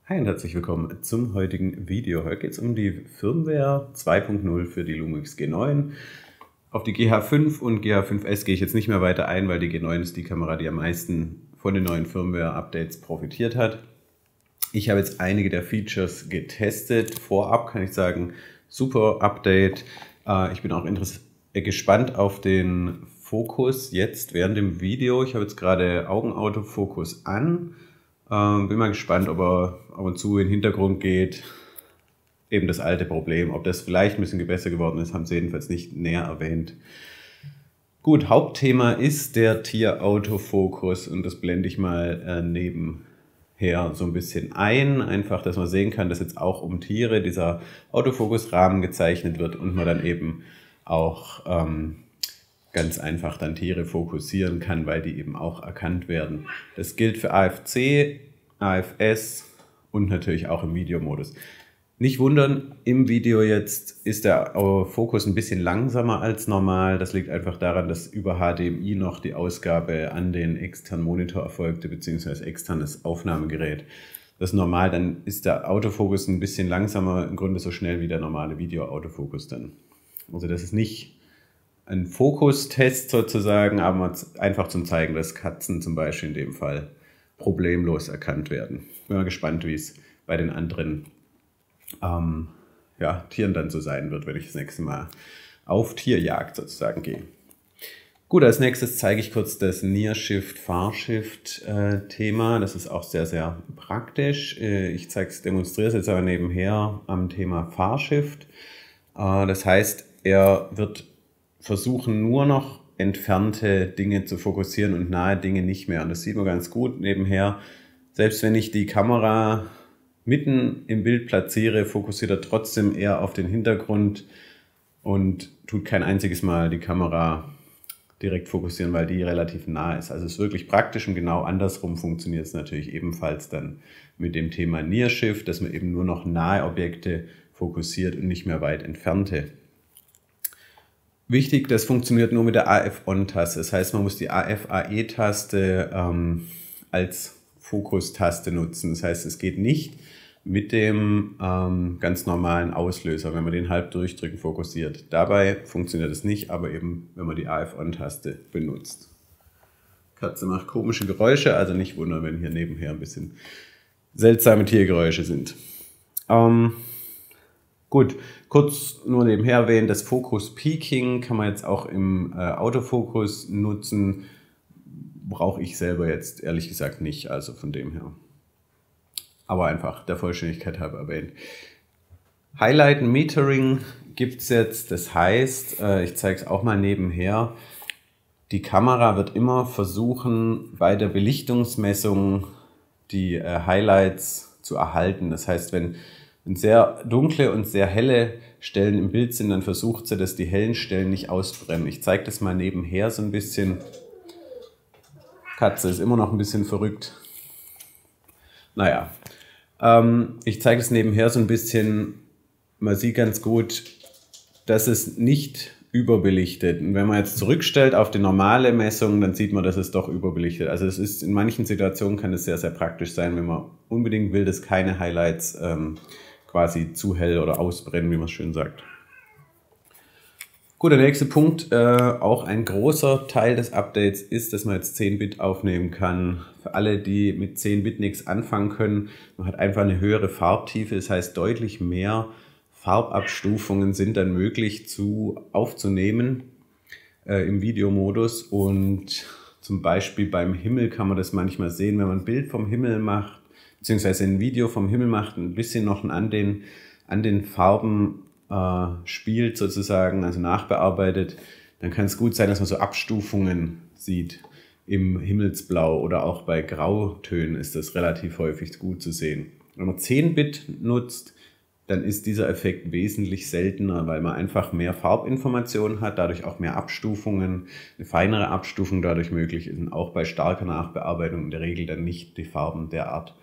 Hi und herzlich willkommen zum heutigen Video. Heute geht es um die Firmware 2.0 für die Lumix G9. Auf die GH5 und GH5S gehe ich jetzt nicht mehr weiter ein, weil die G9 ist die Kamera, die am meisten von den neuen Firmware-Updates profitiert hat. Ich habe jetzt einige der Features getestet. Vorab kann ich sagen, super Update. Ich bin auch gespannt auf den Fokus jetzt während dem Video. Ich habe jetzt gerade Augenautofokus an. Bin mal gespannt, ob er ab und zu in den Hintergrund geht. Eben das alte Problem. Ob das vielleicht ein bisschen besser geworden ist, haben sie jedenfalls nicht näher erwähnt. Gut, Hauptthema ist der Tierautofokus und das blende ich mal nebenher so ein bisschen ein. Einfach, dass man sehen kann, dass jetzt auch um Tiere dieser Autofokusrahmen gezeichnet wird und man dann eben auch ganz einfach dann Tiere fokussieren kann, weil die eben auch erkannt werden. Das gilt für AFC, AFS und natürlich auch im Videomodus. Nicht wundern, im Video jetzt ist der Fokus ein bisschen langsamer als normal. Das liegt einfach daran, dass über HDMI noch die Ausgabe an den externen Monitor erfolgte, beziehungsweise externes Aufnahmegerät. Das ist normal, dann ist der Autofokus ein bisschen langsamer, im Grunde so schnell wie der normale Video-Autofokus dann. Also das ist nicht ein Fokustest sozusagen, aber einfach zum Zeigen, dass Katzen zum Beispiel in dem Fall problemlos erkannt werden. Bin mal gespannt, wie es bei den anderen Tieren dann so sein wird, wenn ich das nächste Mal auf Tierjagd sozusagen gehe. Gut, als nächstes zeige ich kurz das Near-Shift-Far-Shift-Thema. Das ist auch sehr, sehr praktisch. Ich demonstriere es jetzt aber nebenher am Thema Far-Shift. Das heißt, er wird versuchen, nur noch entfernte Dinge zu fokussieren und nahe Dinge nicht mehr. Und das sieht man ganz gut nebenher. Selbst wenn ich die Kamera mitten im Bild platziere, fokussiert er trotzdem eher auf den Hintergrund und tut kein einziges Mal die Kamera direkt fokussieren, weil die relativ nah ist. Also es ist wirklich praktisch und genau andersrum funktioniert es natürlich ebenfalls dann mit dem Thema Near Shift, dass man eben nur noch nahe Objekte fokussiert und nicht mehr weit entfernte. Wichtig, das funktioniert nur mit der AF-On-Taste. Das heißt, man muss die AF-AE-Taste als Fokustaste nutzen. Das heißt, es geht nicht mit dem ganz normalen Auslöser, wenn man den halb durchdrücken fokussiert. Dabei funktioniert es nicht, aber eben, wenn man die AF-On-Taste benutzt. Katze macht komische Geräusche, also nicht wundern, wenn hier nebenher ein bisschen seltsame Tiergeräusche sind. Gut, kurz nur nebenher erwähnen, das Focus Peaking kann man jetzt auch im Autofokus nutzen. Brauche ich selber jetzt ehrlich gesagt nicht, also von dem her. Aber einfach der Vollständigkeit halber erwähnt. Highlight Metering gibt es jetzt, das heißt, ich zeige es auch mal nebenher, die Kamera wird immer versuchen, bei der Belichtungsmessung die Highlights zu erhalten. Das heißt, wenn sehr dunkle und sehr helle Stellen im Bild sind, dann versucht sie, dass die hellen Stellen nicht ausbrennen. Ich zeige das mal nebenher so ein bisschen. Katze ist immer noch ein bisschen verrückt. Naja, ich zeige es nebenher so ein bisschen. Man sieht ganz gut, dass es nicht überbelichtet. Und wenn man jetzt zurückstellt auf die normale Messung, dann sieht man, dass es doch überbelichtet. Also es ist in manchen Situationen kann es sehr, sehr praktisch sein, wenn man unbedingt will, dass keine Highlights quasi zu hell oder ausbrennen, wie man es schön sagt. Gut, der nächste Punkt, auch ein großer Teil des Updates ist, dass man jetzt 10-Bit aufnehmen kann. Für alle, die mit 10-Bit nichts anfangen können, man hat einfach eine höhere Farbtiefe, das heißt deutlich mehr Farbabstufungen sind dann möglich aufzunehmen im Videomodus. Und zum Beispiel beim Himmel kann man das manchmal sehen, wenn man ein Bild vom Himmel macht, beziehungsweise ein Video vom Himmel macht, ein bisschen noch an den Farben spielt sozusagen, also nachbearbeitet, dann kann es gut sein, dass man so Abstufungen sieht im Himmelsblau oder auch bei Grautönen ist das relativ häufig gut zu sehen. Wenn man 10-Bit nutzt, dann ist dieser Effekt wesentlich seltener, weil man einfach mehr Farbinformationen hat, dadurch auch mehr Abstufungen, eine feinere Abstufung dadurch möglich ist und auch bei starker Nachbearbeitung in der Regel dann nicht die Farben derart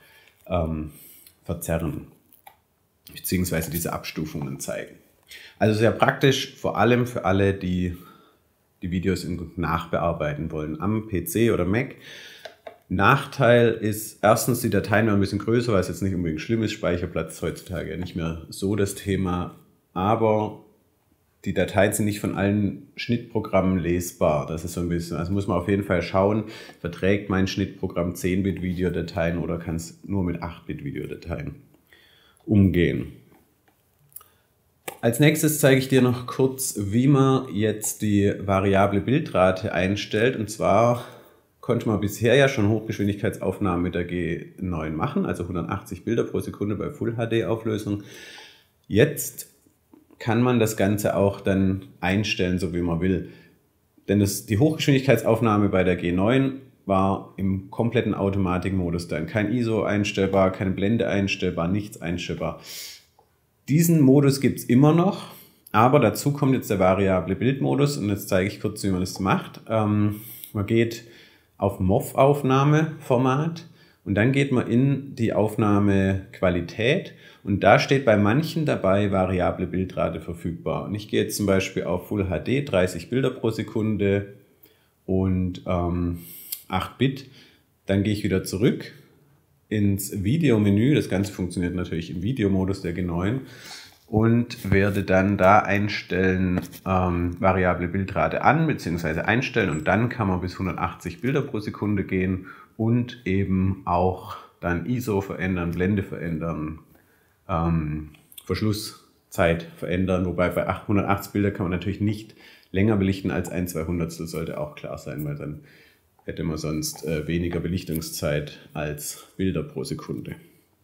verzerren, beziehungsweise diese Abstufungen zeigen. Also sehr praktisch, vor allem für alle, die die Videos nachbearbeiten wollen, am PC oder Mac. Nachteil ist, erstens, die Dateien werden ein bisschen größer, was jetzt nicht unbedingt schlimm ist. Speicherplatz ist heutzutage nicht mehr so das Thema, aber die Dateien sind nicht von allen Schnittprogrammen lesbar. Das ist so ein bisschen, also muss man auf jeden Fall schauen, verträgt mein Schnittprogramm 10-Bit-Videodateien oder kann es nur mit 8-Bit-Videodateien umgehen. Als nächstes zeige ich dir noch kurz, wie man jetzt die variable Bildrate einstellt. Und zwar konnte man bisher ja schon Hochgeschwindigkeitsaufnahmen mit der G9 machen, also 180 Bilder pro Sekunde bei Full HD Auflösung. Jetzt kann man das Ganze auch dann einstellen, so wie man will. Denn die Hochgeschwindigkeitsaufnahme bei der G9 war im kompletten Automatikmodus dann. Kein ISO einstellbar, keine Blende einstellbar, nichts einstellbar. Diesen Modus gibt es immer noch, aber dazu kommt jetzt der variable Bildmodus und jetzt zeige ich kurz, wie man das macht. Man geht auf MOV-Aufnahmeformat und dann geht man in die Aufnahmequalität und da steht bei manchen dabei variable Bildrate verfügbar. Und ich gehe jetzt zum Beispiel auf Full HD, 30 Bilder pro Sekunde und 8 Bit. Dann gehe ich wieder zurück ins Videomenü, das Ganze funktioniert natürlich im Videomodus der G9 und werde dann da einstellen, variable Bildrate an bzw. einstellen und dann kann man bis 180 Bilder pro Sekunde gehen und eben auch dann ISO verändern, Blende verändern, Verschlusszeit verändern, wobei bei 180 Bilder kann man natürlich nicht länger belichten als 1/200, sollte auch klar sein, weil dann hätte man sonst weniger Belichtungszeit als Bilder pro Sekunde.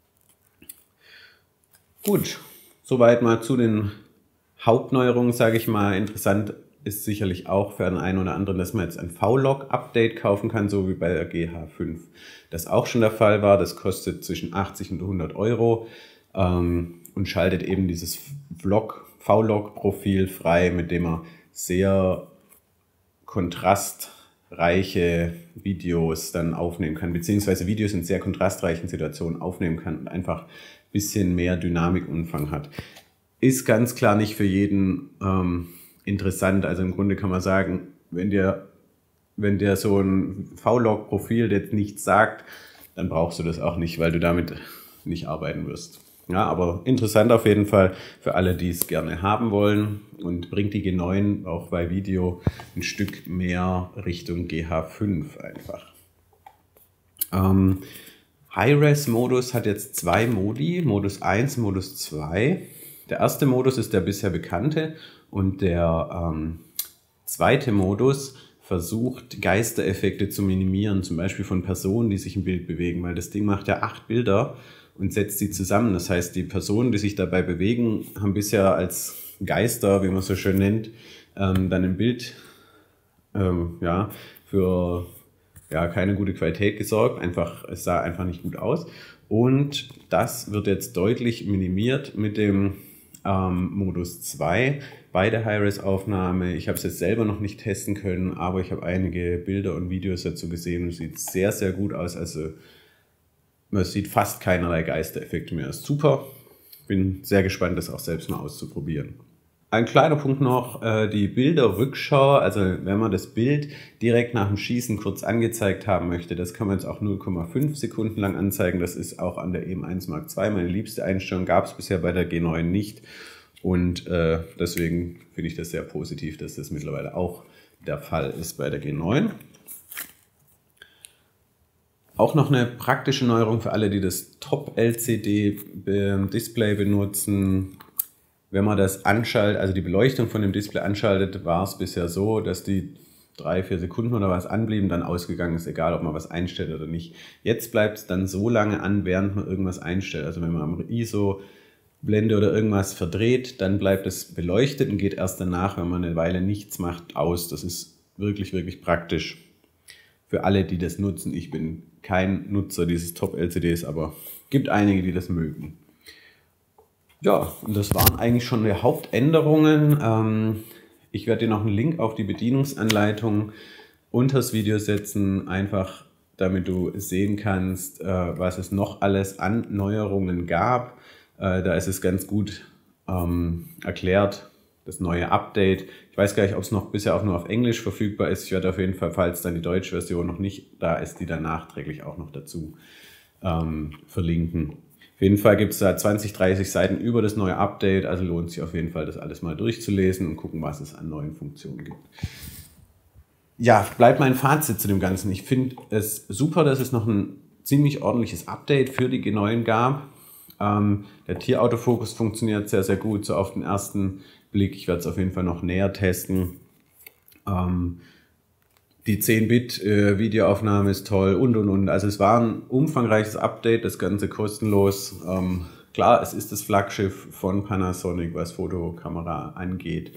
Gut, soweit mal zu den Hauptneuerungen, sage ich mal. Interessant ist sicherlich auch für den einen oder anderen, dass man jetzt ein V-Log-Update kaufen kann, so wie bei der GH5. Das auch schon der Fall war, das kostet zwischen 80 und 100 Euro und schaltet eben dieses V-Log-Profil frei, mit dem man sehr kontrastreiche Videos dann aufnehmen kann, beziehungsweise Videos in sehr kontrastreichen Situationen aufnehmen kann und einfach ein bisschen mehr Dynamikumfang hat. Ist ganz klar nicht für jeden interessant. Also im Grunde kann man sagen, wenn dir so ein V-Log-Profil jetzt nichts sagt, dann brauchst du das auch nicht, weil du damit nicht arbeiten wirst. Ja, aber interessant auf jeden Fall für alle, die es gerne haben wollen und bringt die G9 auch bei Video ein Stück mehr Richtung GH5 einfach. High-Res-Modus hat jetzt zwei Modi, Modus 1, Modus 2. Der erste Modus ist der bisher bekannte und der zweite Modus versucht, Geistereffekte zu minimieren, zum Beispiel von Personen, die sich im Bild bewegen, weil das Ding macht ja 8 Bilder und setzt sie zusammen. Das heißt, die Personen, die sich dabei bewegen, haben bisher als Geister, wie man es so schön nennt, dann im Bild für keine gute Qualität gesorgt. Es sah einfach nicht gut aus. Und das wird jetzt deutlich minimiert mit dem Modus 2 bei der High-Res-Aufnahme. Ich habe es jetzt selber noch nicht testen können, aber ich habe einige Bilder und Videos dazu gesehen und es sieht sehr, sehr gut aus. Also man sieht fast keinerlei Geistereffekte mehr. Das ist super. Bin sehr gespannt, das auch selbst mal auszuprobieren. Ein kleiner Punkt noch, die Bilderrückschau, also wenn man das Bild direkt nach dem Schießen kurz angezeigt haben möchte, das kann man jetzt auch 0,5 Sekunden lang anzeigen. Das ist auch an der EM1 Mark II. Meine liebste Einstellung gab es bisher bei der G9 nicht. Und deswegen finde ich das sehr positiv, dass das mittlerweile auch der Fall ist bei der G9. Auch noch eine praktische Neuerung für alle, die das Top-LCD-Display benutzen. Wenn man das anschaltet, also die Beleuchtung von dem Display anschaltet, war es bisher so, dass die 3-4 Sekunden oder was anblieben, dann ausgegangen ist, egal ob man was einstellt oder nicht. Jetzt bleibt es dann so lange an, während man irgendwas einstellt. Also wenn man am ISO, Blende oder irgendwas verdreht, dann bleibt es beleuchtet und geht erst danach, wenn man eine Weile nichts macht, aus. Das ist wirklich, wirklich praktisch für alle, die das nutzen. Ich bin kein Nutzer dieses Top-LCDs, aber gibt einige, die das mögen. Ja, und das waren eigentlich schon die Hauptänderungen. Ich werde dir noch einen Link auf die Bedienungsanleitung unter das Video setzen, einfach damit du sehen kannst, was es noch alles an Neuerungen gab. Da ist es ganz gut erklärt, das neue Update. Ich weiß gar nicht, ob es noch bisher auch nur auf Englisch verfügbar ist. Ich werde auf jeden Fall, falls dann die deutsche Version noch nicht da ist, die dann nachträglich auch noch dazu verlinken. Auf jeden Fall gibt es da 20, 30 Seiten über das neue Update, also lohnt sich auf jeden Fall, das alles mal durchzulesen und gucken, was es an neuen Funktionen gibt. Ja, bleibt mein Fazit zu dem Ganzen. Ich finde es super, dass es noch ein ziemlich ordentliches Update für die G9 gab. Der Tierautofokus funktioniert sehr, sehr gut, so auf den ersten Blick. Ich werde es auf jeden Fall noch näher testen. Die 10-Bit-Videoaufnahme ist toll und. Also es war ein umfangreiches Update, das Ganze kostenlos. Klar, es ist das Flaggschiff von Panasonic, was Fotokamera angeht.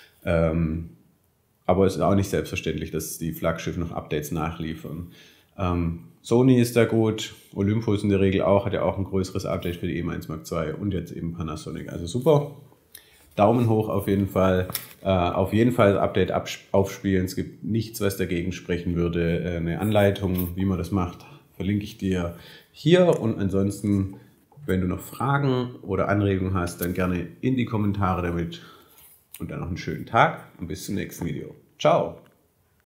Aber es ist auch nicht selbstverständlich, dass die Flaggschiffe noch Updates nachliefern. Sony ist da gut, Olympus in der Regel auch, hat ja auch ein größeres Update für die EM1 Mark II und jetzt eben Panasonic. Also super. Daumen hoch auf jeden Fall. Auf jeden Fall das Update aufspielen. Es gibt nichts, was dagegen sprechen würde. Eine Anleitung, wie man das macht, verlinke ich dir hier. Und ansonsten, wenn du noch Fragen oder Anregungen hast, dann gerne in die Kommentare damit. Und dann noch einen schönen Tag und bis zum nächsten Video. Ciao!